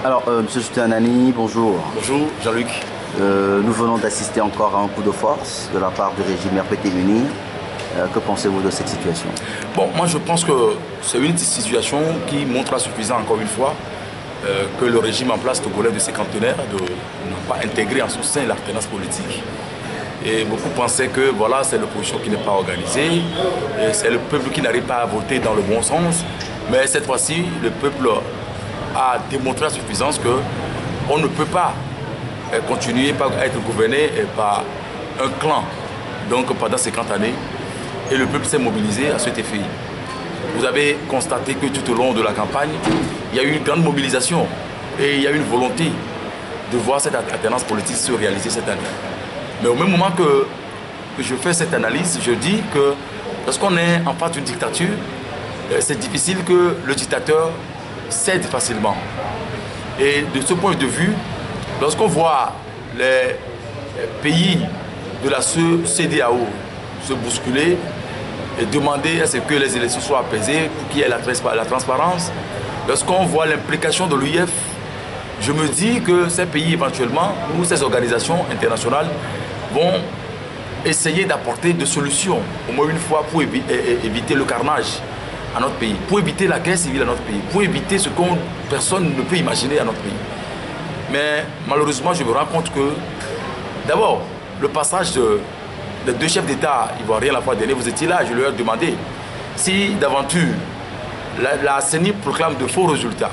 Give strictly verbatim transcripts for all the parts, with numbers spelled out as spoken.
Alors, euh, M. Soutenani, bonjour. Bonjour, Jean-Luc. Euh, nous venons d'assister encore à un coup de force de la part du régime R P T uni. Euh, que pensez-vous de cette situation? Bon, moi je pense que c'est une situation qui montre à suffisant, encore une fois, euh, que le régime en place togolais de cinquantenaires n'a pas intégré en son sein l'alternance politique. Et beaucoup pensaient que voilà, c'est l'opposition qui n'est pas organisée, c'est le peuple qui n'arrive pas à voter dans le bon sens. Mais cette fois-ci, le peuple a démontré à suffisance qu'on ne peut pas continuer à être gouverné par un clan donc pendant cinquante années. Et le peuple s'est mobilisé à cet effet. Vous avez constaté que tout au long de la campagne, il y a eu une grande mobilisation et il y a eu une volonté de voir cette alternance politique se réaliser cette année. Mais au même moment que, que je fais cette analyse, je dis que lorsqu'on est en face d'une dictature, c'est difficile que le dictateur cède facilement. Et de ce point de vue, lorsqu'on voit les pays de la C D A O se bousculer et demander à ce que les élections soient apaisées pour qu'il y ait la, la transparence, lorsqu'on voit l'implication de l'U I F, je me dis que ces pays éventuellement ou ces organisations internationales vont essayer d'apporter des solutions, au moins une fois, pour évi éviter le carnage à notre pays, pour éviter la guerre civile à notre pays, pour éviter ce que personne ne peut imaginer à notre pays. Mais malheureusement, je me rends compte que, d'abord, le passage de, de deux chefs d'État ivoiriens la fois dernière, vous étiez là, je leur ai demandé si d'aventure la, la C E N I proclame de faux résultats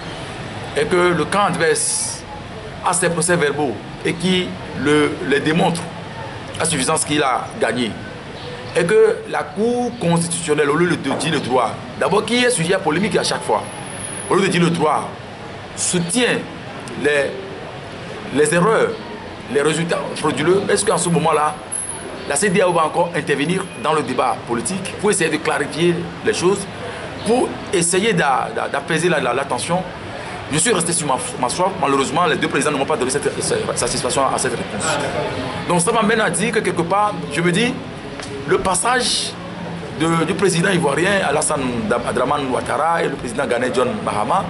et que le camp adverse a ses procès-verbaux et qui le, les démontre à suffisance qu'il a gagné. Et que la Cour constitutionnelle, au lieu de dire le droit, d'abord qui est sujet à polémique à chaque fois, au lieu de dire le droit, soutient les, les erreurs, les résultats frauduleux, est-ce qu'en ce moment-là, la C D A O va encore intervenir dans le débat politique pour essayer de clarifier les choses, pour essayer d'apaiser la, la, la tension? Je suis resté sur ma, ma soif. Malheureusement, les deux présidents ne m'ont pas donné cette, cette satisfaction à cette réponse. Donc ça m'amène à dire que quelque part, je me dis, le passage de, du président ivoirien Alassane Dramane Ouattara et le président ghanéen John Mahama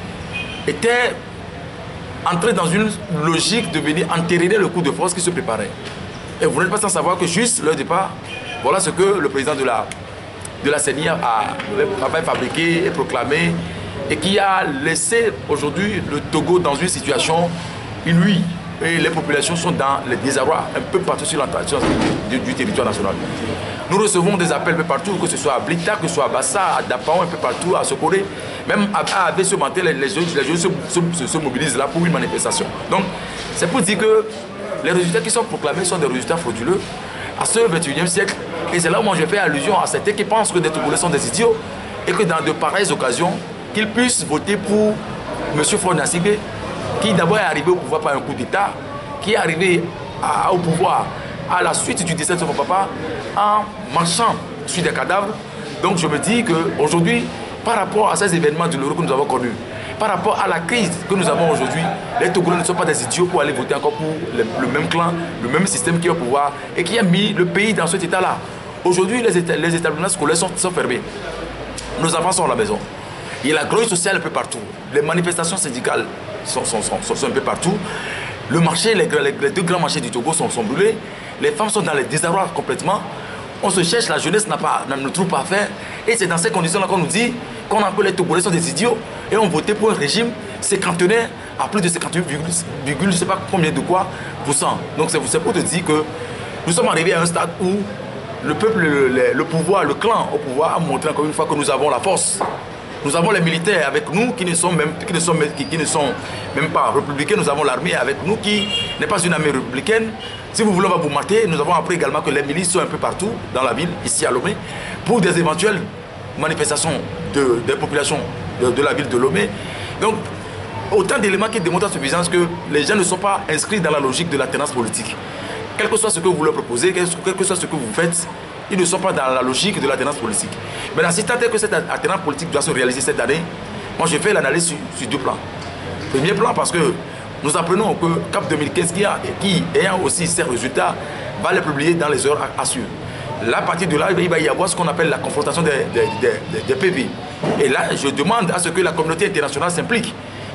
était entré dans une logique de venir entériner le coup de force qui se préparait. Et vous n'êtes pas sans savoir que juste leur départ, voilà ce que le président de la, de la C E N I a, a fabriqué et proclamé, et qui a laissé aujourd'hui le Togo dans une situation inouïe. Et les populations sont dans le désarroi un peu partout sur l'entrée du, du territoire national. Nous recevons des appels un peu partout, que ce soit à Blita, que ce soit à Bassa, à Dapao, un peu partout, à Sokoré. Même à Avé ce matin, les, les jeunes, les jeunes se, se, se mobilisent là pour une manifestation. Donc, c'est pour dire que les résultats qui sont proclamés sont des résultats frauduleux à ce vingt et unième siècle. Et c'est là où moi je fais allusion à certains qui pensent que les Togolais sont des idiots et que dans de pareilles occasions, qu'ils puissent voter pour M. Faure Gnassingbé, qui d'abord est arrivé au pouvoir par un coup d'État, qui est arrivé à, au pouvoir à la suite du décès de son papa en marchant sur des cadavres. Donc je me dis qu'aujourd'hui, par rapport à ces événements douloureux que nous avons connus, par rapport à la crise que nous avons aujourd'hui, les Togolais ne sont pas des idiots pour aller voter encore pour le, le même clan, le même système qui est au pouvoir et qui a mis le pays dans cet état-là. Aujourd'hui, les, éta les établissements scolaires sont, sont fermés. Nos enfants sont à la maison. Il y a la grogne sociale un peu partout. Les manifestations syndicales sont, sont, sont, sont un peu partout. Le marché, les, les, les deux grands marchés du Togo sont, sont brûlés. Les femmes sont dans les désarrois complètement. On se cherche, la jeunesse n'a pas, ne trouve pas à faire. Et c'est dans ces conditions-là qu'on nous dit qu'on a que les Togolais sont des idiots. Et on votait pour un régime cinquantenaire à plus de cinquante-huit virgule je ne sais pas combien de quoi pour cent. Donc c'est pour te dire que nous sommes arrivés à un stade où le peuple, le, le, le pouvoir, le clan au pouvoir a montré encore une fois que nous avons la force. Nous avons les militaires avec nous qui ne sont même, qui ne sont, qui, qui ne sont même pas républicains. Nous avons l'armée avec nous qui n'est pas une armée républicaine. Si vous voulez, on va vous mater. Nous avons appris également que les milices sont un peu partout dans la ville, ici à Lomé, pour des éventuelles manifestations de, des populations de, de la ville de Lomé. Donc, autant d'éléments qui démontrent à suffisance que les gens ne sont pas inscrits dans la logique de l'alternance politique. Quel que soit ce que vous leur proposez, quel que soit ce que vous faites, ils ne sont pas dans la logique de l'alternance politique. Maintenant, si tant est que cette alternance politique doit se réaliser cette année, moi je fais l'analyse sur, sur deux plans. Premier plan, parce que nous apprenons que CAP deux mille quinze, qui, a, qui ayant aussi ses résultats, va les publier dans les heures à, à suivre. Là, à partir de là, il va y avoir ce qu'on appelle la confrontation des, des, des, des P V. Et là, je demande à ce que la communauté internationale s'implique.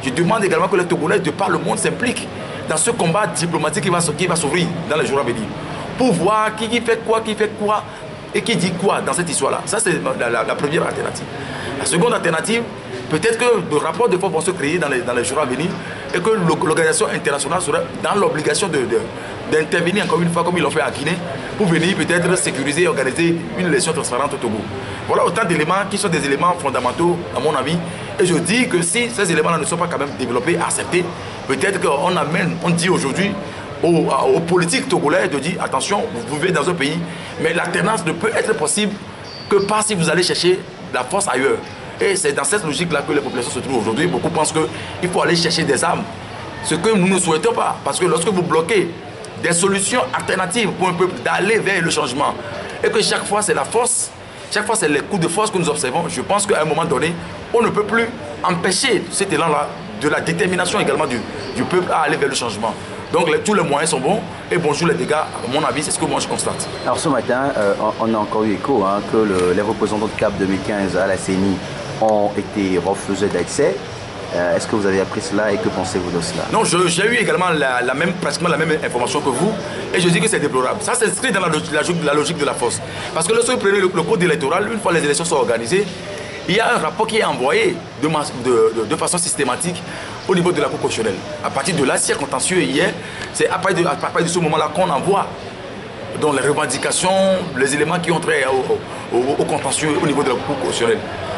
Je demande également que les Togolais de par le monde s'impliquent dans ce combat diplomatique qui va, qui va s'ouvrir dans les jours à venir. Pour voir qui, qui fait quoi, qui fait quoi et qui dit quoi dans cette histoire-là. Ça, c'est la, la, la première alternative. La seconde alternative, peut-être que le rapport de force vont se créer dans les, dans les jours à venir et que l'organisation internationale sera dans l'obligation de, de, d'intervenir encore une fois comme ils l'ont fait à Guinée pour venir peut-être sécuriser et organiser une élection transparente au Togo. Voilà autant d'éléments qui sont des éléments fondamentaux à mon avis. Et je dis que si ces éléments-là ne sont pas quand même développés, acceptés, peut-être qu'on amène, on dit aujourd'hui aux, aux politiques togolais de dire attention, vous vivez dans un pays, mais l'alternance ne peut être possible que pas si vous allez chercher la force ailleurs. Et c'est dans cette logique-là que les populations se trouvent aujourd'hui. Beaucoup pensent qu'il faut aller chercher des armes. Ce que nous ne souhaitons pas. Parce que lorsque vous bloquez des solutions alternatives pour un peuple d'aller vers le changement, et que chaque fois c'est la force, chaque fois c'est les coups de force que nous observons, je pense qu'à un moment donné, on ne peut plus empêcher cet élan-là de la détermination également du, du peuple à aller vers le changement. Donc les, tous les moyens sont bons et bonjour les dégâts, à mon avis, c'est ce que moi je constate. Alors ce matin, euh, on a encore eu écho hein, que le, les représentants de C A P deux mille quinze à la C E N I ont été refusés d'accès. Euh, Est-ce que vous avez appris cela et que pensez-vous de cela? Non, j'ai eu également la, la même, pratiquement la même information que vous et je dis que c'est déplorable. Ça s'inscrit dans la, la, la logique de la force. Parce que lorsque vous prenez le, le code électoral, une fois les élections sont organisées, il y a un rapport qui est envoyé de, de, de, de façon systématique au niveau de la Cour constitutionnelle. À partir de là, si il y a contentieux hier, c'est à partir de, à partir de ce moment-là qu'on envoie donc les revendications, les éléments qui ont trait au, au, au contentieux au niveau de la Cour constitutionnelle.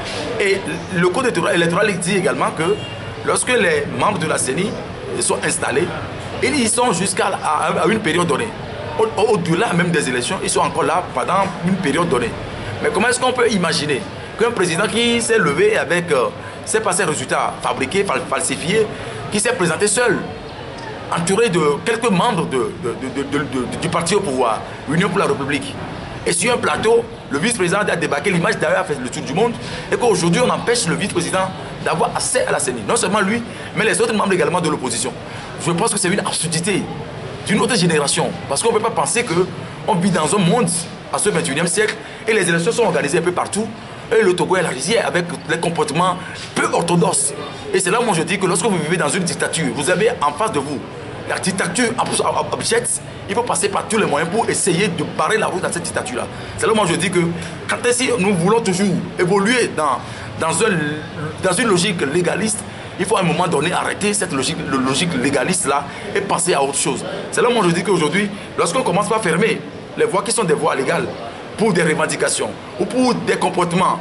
Et le code électoral dit également que lorsque les membres de la C E N I sont installés, ils y sont jusqu'à à une période donnée. Au-delà même des élections, ils sont encore là pendant une période donnée. Mais comment est-ce qu'on peut imaginer qu'un président qui s'est levé avec euh, ses passés résultats fabriqués, falsifiés, qui s'est présenté seul, entouré de quelques membres de, de, de, de, de, de, du parti au pouvoir, Union pour la République, et sur un plateau, le vice-président a débarqué, l'image d'ailleurs a fait le tour du monde, et qu'aujourd'hui on empêche le vice-président d'avoir accès à la C E N I. Non seulement lui, mais les autres membres également de l'opposition. Je pense que c'est une absurdité d'une autre génération, parce qu'on ne peut pas penser qu'on vit dans un monde à ce vingt et unième siècle, et les élections sont organisées un peu partout, et le Togo est la rizière avec les comportements peu orthodoxes. Et c'est là où moi je dis que lorsque vous vivez dans une dictature, vous avez en face de vous la dictature abjecte, il faut passer par tous les moyens pour essayer de barrer la route à cette dictature-là. C'est là où moi je dis que quand si nous voulons toujours évoluer dans, dans, un, dans une logique légaliste, il faut à un moment donné arrêter cette logique, logique légaliste-là et passer à autre chose. C'est là où moi je dis qu'aujourd'hui, lorsqu'on commence par fermer les voies qui sont des voies légales pour des revendications ou pour des comportements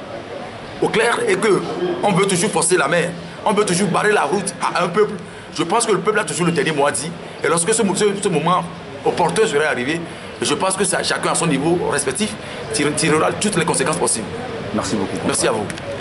au clair et qu'on veut toujours forcer la main, on veut toujours barrer la route à un peuple, je pense que le peuple a toujours le dernier mot à dire. Et lorsque ce, ce, ce moment opportun serait arrivé, je pense que ça, chacun à son niveau respectif tirera toutes les conséquences possibles. Merci beaucoup. Merci à vous.